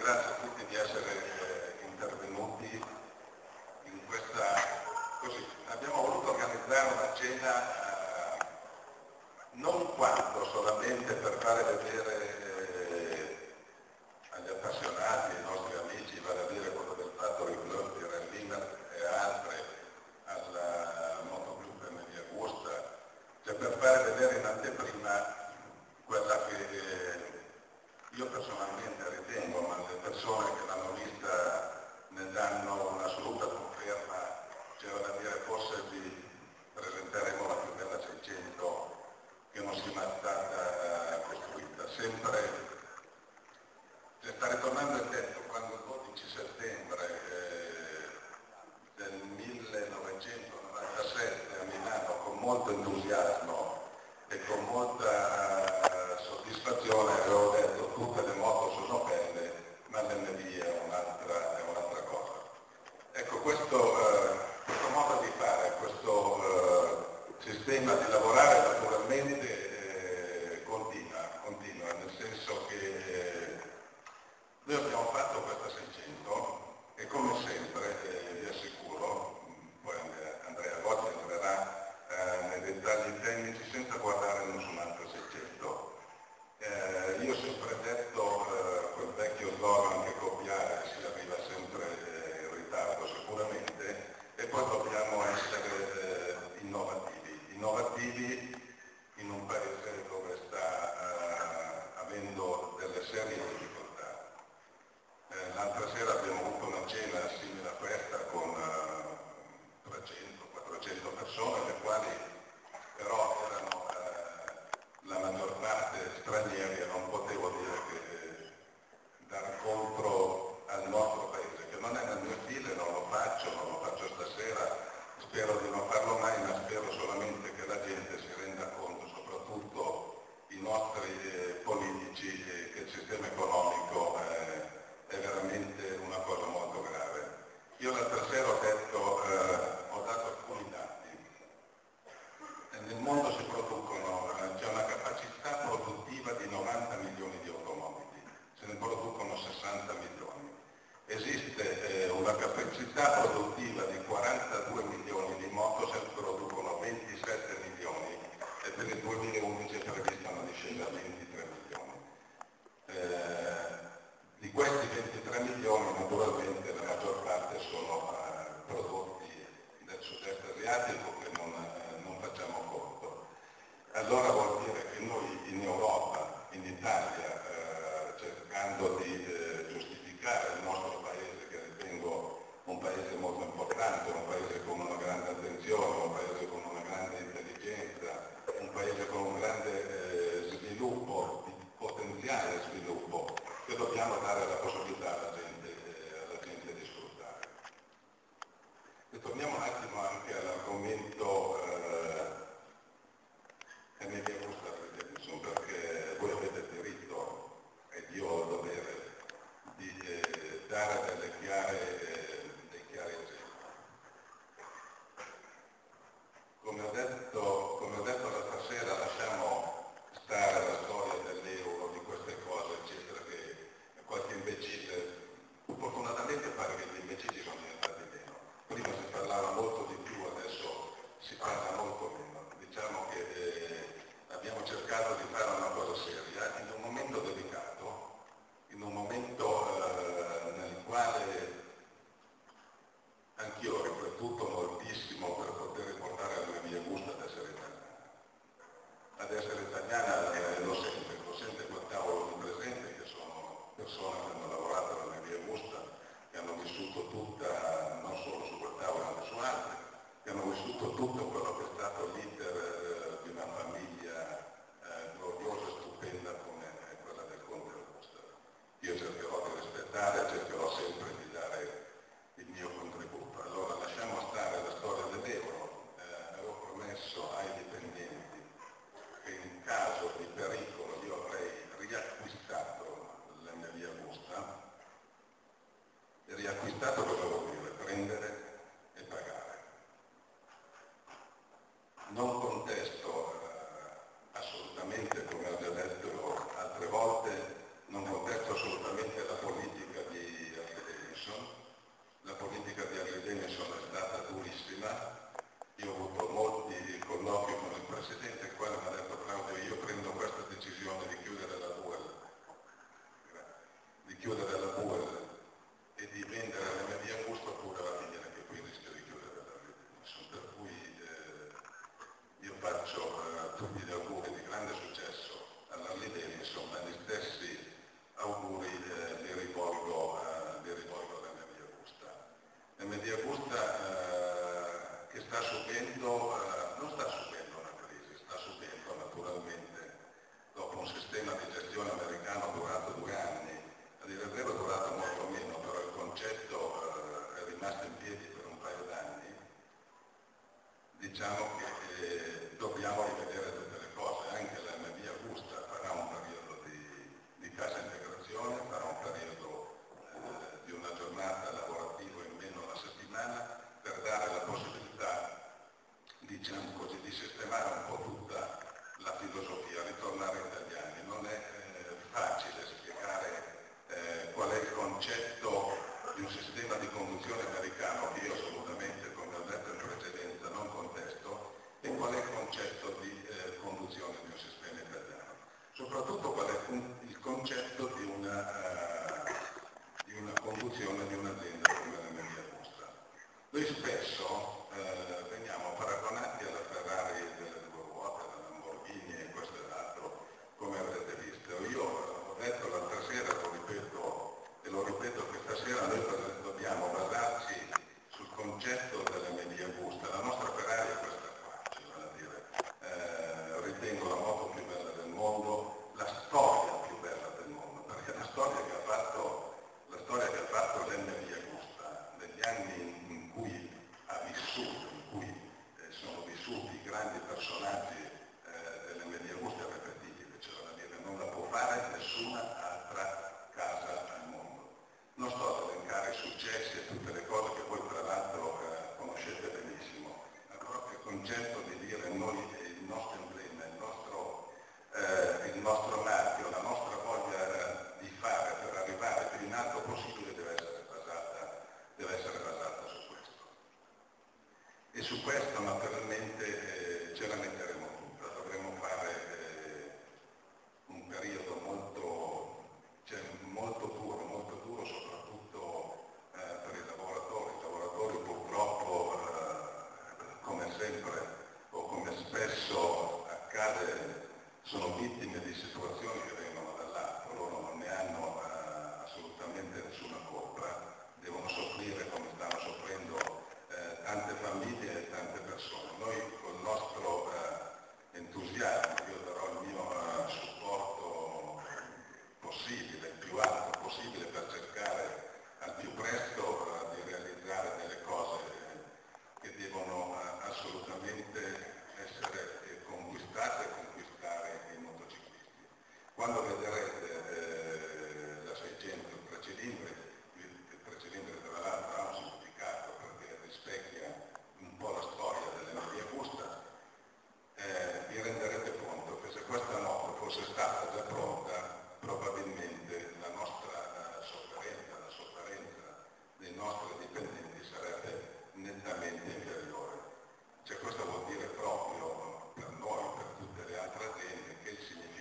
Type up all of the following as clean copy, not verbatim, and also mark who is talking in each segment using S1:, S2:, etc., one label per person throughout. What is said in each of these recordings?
S1: ringrazio tutti di essere intervenuti in questa... così. Abbiamo voluto organizzare una cena non quanto solamente per fare vedere agli appassionati, ai nostri amici, vale a dire quello del Factory Club di Rallina e altre, al Motoclub Emilia Augusta, cioè per fare vedere in anteprima quella che io personalmente ritengo, ma le persone che l'hanno vista ne danno un'assoluta conferma, cioè da dire forse vi presenteremo la più bella 600 che non sia mai stata costruita. Sempre sta ritornando il tempo, quando il 12 settembre del 1997 a Milano, con molto entusiasmo e con molta soddisfazione, avevo detto tutte le moto sono belle, ma l'NV è un'altra cosa. Ecco, questo modo di fare, questo sistema di lavorare naturalmente continua, nel senso che noi abbiamo fatto questa 600 e come sempre, vi assicuro, poi Andrea Gotti entrerà nei dettagli tecnici senza guardare nessun'altra 600. Io ho sempre detto quel vecchio slogan che copiare si arriva sempre in ritardo sicuramente, e poi dobbiamo essere innovativi in un paese dove sta avendo delle serie difficoltà. L'altra sera abbiamo avuto una cena simile a questa con 300-400 persone, le quali però erano la maggior parte stranieri, e non potevo dire che dar contro al nostro paese, che non è nel mio stile, non lo faccio stasera, spero di non farlo mai, ma spero solamente che la gente si renda conto, soprattutto i nostri politici, che il sistema economico è veramente una cosa molto grave. Io l'altra sera ho dato alcuni dati. Nel mondo si producono, c'è una capacità produttiva di 90 milioni di automobili, se ne producono 60 milioni. Esiste una capacità produttiva di 42 milioni di moto, se ne producono 27 milioni e per il 2011 è prevista una discesa a 23 milioni. Di questi 23 milioni naturalmente la maggior parte sono prodotti del sud-est asiatico che non facciamo conto. Allora vuol dire che noi in Europa, in Italia, cercando di giustificare il nostro paese, che ritengo un paese molto importante, un paese con una grande attenzione, un paese con una grande intelligenza, un paese con un grande sviluppo, potenziale sviluppo, che dobbiamo dare la possibilità alla gente di sfruttare. E torniamo un attimo anche all'argomento Emilia Augusta, perché voi avete il diritto ed io ho il dovere di dare dei chiari esempi. Come ho detto l'altra sera, lasciamo stare la storia dell'euro, di queste cose, eccetera, che qualche imbecille, fortunatamente pare che gli imbecilli sono diventati meno. Prima si parlava molto di più, adesso si parla molto meno. Diciamo che abbiamo cercato di fare una cosa seria in un momento delicato, in un momento nel quale anch'io ho riflettuto moltissimo per poter portare alla mia gusta ad essere italiana. Ad essere italiana lo sente quel tavolo di presente, che sono persone che hanno lavorato alla mia gusta, che hanno vissuto tutta, non solo su quel tavolo, ma anche su altri, che hanno vissuto tutto quello che è stato l'iter di una famiglia gloriosa e stupenda come quella del Conte Augusta. Io cercherò di rispettare, cercherò sempre di dare il mio contributo. Allora lasciamo stare la storia dell'euro. Avevo promesso ai dipendenti che in caso di pericolo io avrei riacquistato l'Emilia Augusta. E riacquistato cosa vuol dire? Prendere e pagare. Non contesto assolutamente, come ho già detto altre volte, non contesto assolutamente la politica Davidson. La politica di Harley Davidson è stata durissima. Io ho avuto molti colloqui con il Presidente, il quale mi ha detto: Claudio, io prendo questa decisione di chiudere la Buell e di vendere la mia via Augusta, oppure va a finire che qui rischio di chiudere la Harley Davidson. Per cui io faccio tutti gli auguri di grande successo all'Harley Davidson, ma gli stessi auguri li rivolgo all'MD Agusta. L'MD Agusta che sta subendo, non sta subendo una crisi, sta subendo naturalmente, dopo un sistema di gestione americano durato 2 anni, a dire il vero è durato molto meno, però il concetto è rimasto in piedi per un paio d'anni. Diciamo che dobbiamo rivedere tutte le cose, anche l'MD Agusta farà un periodo di cassa integrazione, farà un periodo di una giornata lavorativa in meno alla settimana, per dare la possibilità, diciamo così, di sistemare un po' tutta la filosofia, ritornare italiani. Non è facile spiegare qual è il concetto di un sistema di conduzione americano, che io assolutamente, come ho detto in precedenza, non contesto, e qual è il concetto di conduzione di un sistema italiano. Soprattutto qual è il concetto di una conduzione di un'azienda come la mia Agusta. Noi spesso veniamo paragonati alla Ferrari delle 2 ruote, alla Lamborghini e questo e l'altro, come avrete visto. Io ho detto l'altra sera, lo ripeto e lo ripeto questa sera, noi dobbiamo basarci sul concetto dell'MD Agusta. La nostra Ferrari è questa qua, cioè, vale a dire, ritengo la moto più bella del mondo, la storia più bella del mondo, perché la storia che ha fatto l'MD Agusta negli anni in cui ha vissuto, in cui sono vissuti i grandi personaggi dell'MD Agusta, è ripetibile, cioè vale a dire, non la può fare nessuna altra casa al mondo. Non sto ad elencare i successi e tutte le cose che voi tra l'altro conoscete benissimo, ma proprio il concetto di dire noi, il nostro emblema, il nostro marchio, la nostra voglia di fare per arrivare più in alto possibile deve essere basata su questo. E su questo naturalmente ce la metteremo tutta, dovremo fare un periodo molto duro soprattutto per i lavoratori. I lavoratori purtroppo, come sempre o come spesso accade, sono vittime di situazioni che vengono dall'alto, loro non ne hanno assolutamente nessuna colpa, devono soffrire come stanno soffrendo tante famiglie e tante persone. Noi col nostro entusiasmo, io darò il mio supporto possibile, il più alto possibile, per cercare al più presto di realizzare delle cose che devono assolutamente essere conquistate e conquistare i motociclisti. Quando vedrete la 600, il precilindri tra l'altro ha un significato perché rispecchia un po' la storia dell'MD Agusta, vi renderete conto che se questa moto fosse stata già pronta, probabilmente la nostra sofferenza, la sofferenza dei nostri dipendenti sarebbe nettamente inferiore. Cioè, questo vuol dire proprio per noi, per tutte le altre aziende, che il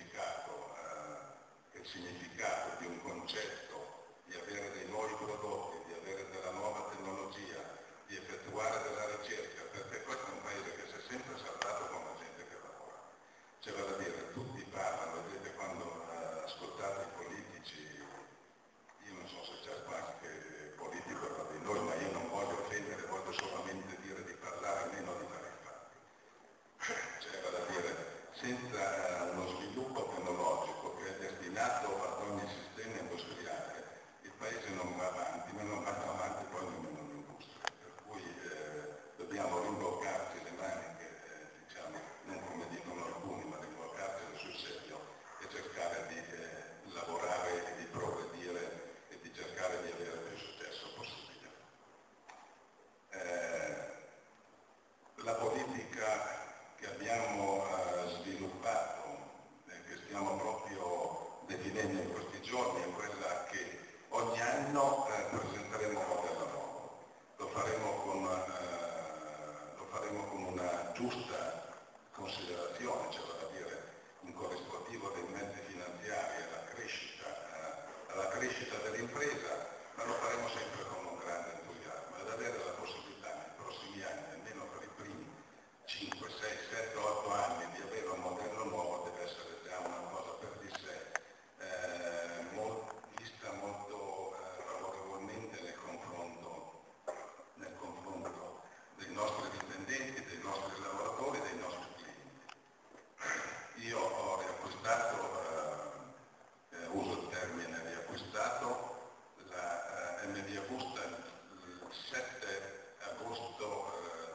S1: significato di un concetto, di avere dei nuovi prodotti, di avere della nuova tecnologia, di effettuare della ricerca, perché questo è un paese che si è sempre salvato con la gente che lavora. Cioè, vale a dire, tutti parlano, vedete quando ascoltate i politici, io non so se c'è qualche politico tra di noi, ma io non voglio offendere, voglio solamente dire di parlare meno di fare i fatti. Cioè, vale a dire, senza uno sviluppo tecnologico che è destinato ad ogni sistema industriale, il paese non va avanti, ma non va avanti poi nemmeno l'industria. Per cui dobbiamo rimboccarci le maniche, diciamo, non come dicono alcuni, ma rimboccarcele sul serio e cercare di lavorare e di progredire e di cercare di avere più successo possibile. La politica che abbiamo sviluppato, che stiamo proprio definendo in questi giorni, è quella che ogni anno presenteremo giusta considerazione, cioè vale a dire un corrispettivo dei mezzi finanziari alla crescita dell'impresa, ma lo faremo sempre con un grande entusiasmo ed avere la possibilità nei prossimi anni, almeno per i primi 5, 6, 7, 8 anni, di avere un modello nuovo deve essere già una cosa per di sé, vista molto favorevolmente nel confronto dei nostri dipendenti, dei nostri lavoratori, dei nostri clienti. Io ho riacquistato, uso il termine riacquistato, la MD Augusta il 7 agosto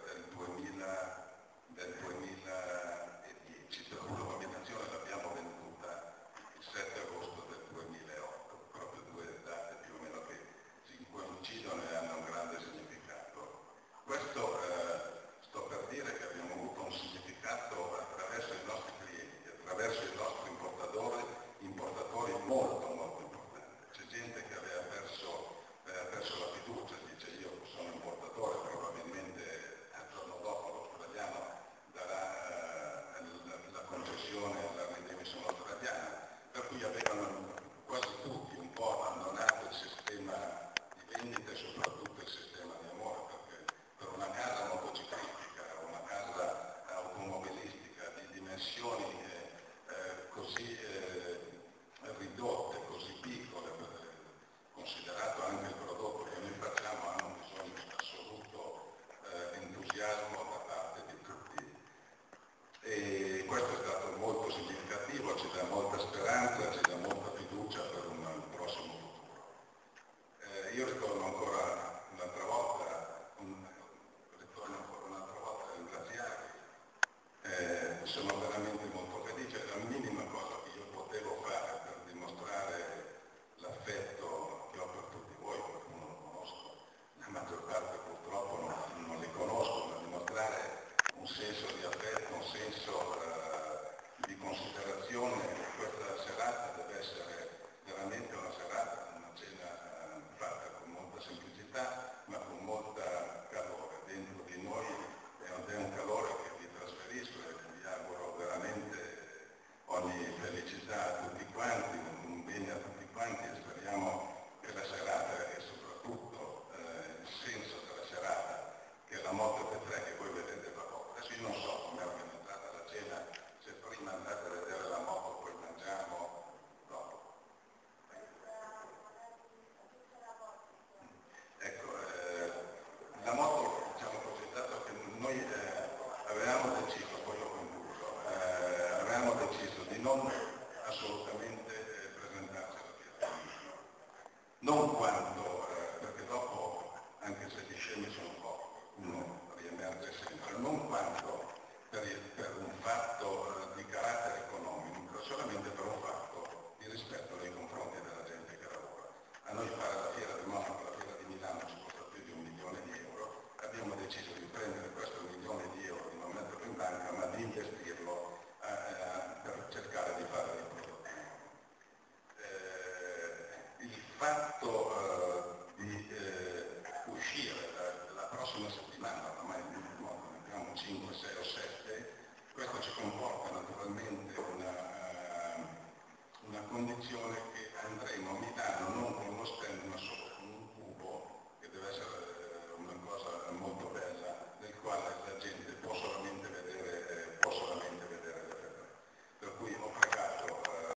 S1: del 2010, per cui la combinazione l'abbiamo venduta il 7 agosto del 2008, proprio due date più o meno che si coincidono e hanno un grande significato. Questo sto per dire che abbiamo avuto un significato attraverso i nostri clienti, attraverso i nostri importatori molto molto importanti. C'è gente che aveva perso la fiducia, dice io sono importatore, probabilmente al giorno dopo l'australiano darà la concessione alla ridemissione australiana, per cui avevano quasi tutti un po' abbandonato il sistema di vendita e soprattutto il sistema di amore, perché per una casa motociclistica, una casa automobilistica di dimensioni così ridotte, così piccole, considerato anche il prodotto che noi facciamo, hanno bisogno di assoluto entusiasmo da parte di tutti. E questo è stato molto significativo, ci dà molta speranza, ci dà molta fiducia per un prossimo futuro. Io ritorno ancora un'altra volta a ringraziarvi. Sono veramente molto felice, la minima cosa che io potevo fare per dimostrare l'affetto che ho per tutti voi, qualcuno lo conosco, la maggior parte purtroppo non li conosco, ma dimostrare un senso di affetto, un senso di considerazione. Questa serata deve essere veramente una serata, una cena fatta con molta semplicità, ma con molta calore dentro di noi, ed è un calore che vi trasferisco e vi auguro veramente ogni felicità a tutti quanti, un bene a tutti quanti, e speriamo che la serata e soprattutto il senso della serata, che è la Moto P3 che voi vedete qua dopo. Adesso io non so come è organizzata la cena, se prima andate a vedere la moto poi mangiamo dopo. Ecco, la moto, diciamo così, dato che noi avevamo deciso, poi ho concluso, avevamo deciso di non assolutamente presentarci alla Fiera, non quanto, perché dopo, anche se gli scemi sono pochi, uno riemerge sempre, non quanto per un fatto di carattere economico, solamente per un fatto di rispetto nei confronti della gente che lavora. A noi fare la Fiera di Monaco, la Fiera di Milano ci costa più di 1 milione di euro, abbiamo deciso di prendere questo 1 milione di euro, di non metterlo in banca, ma di investirlo per cercare di fare dei prodotti. Il fatto di uscire la prossima settimana, ormai ne abbiamo 5, 6 o 7, questo ci comporta naturalmente una condizione che andremo